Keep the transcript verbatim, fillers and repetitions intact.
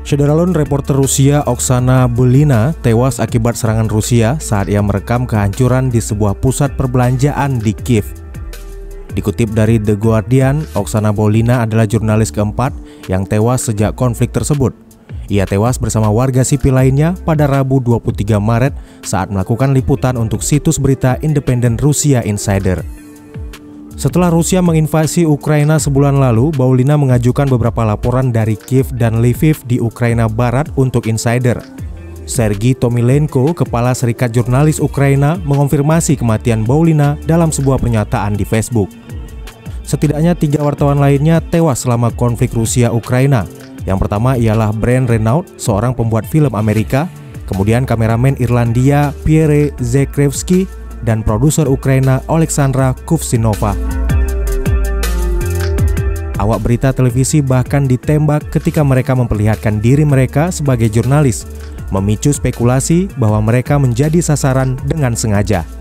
Syederalun reporter Rusia Oksana Bulina tewas akibat serangan Rusia saat ia merekam kehancuran di sebuah pusat perbelanjaan di Kiev. Dikutip dari The Guardian, Oksana Bulina adalah jurnalis keempat yang tewas sejak konflik tersebut. Ia tewas bersama warga sipil lainnya pada Rabu dua puluh tiga Maret saat melakukan liputan untuk situs berita independen Rusia Insider. Setelah Rusia menginvasi Ukraina sebulan lalu, Bulina mengajukan beberapa laporan dari Kiev dan Lviv di Ukraina Barat untuk Insider. Sergei Tomilenko, kepala Serikat Jurnalis Ukraina, mengonfirmasi kematian Bulina dalam sebuah pernyataan di Facebook. Setidaknya tiga wartawan lainnya tewas selama konflik Rusia-Ukraina. Yang pertama ialah Brent Renaud, seorang pembuat film Amerika, kemudian kameramen Irlandia Pierre Zekrevsky, dan produser Ukraina Oleksandra Kuvsinova. Awak berita televisi bahkan ditembak ketika mereka memperlihatkan diri mereka sebagai jurnalis, memicu spekulasi bahwa mereka menjadi sasaran dengan sengaja.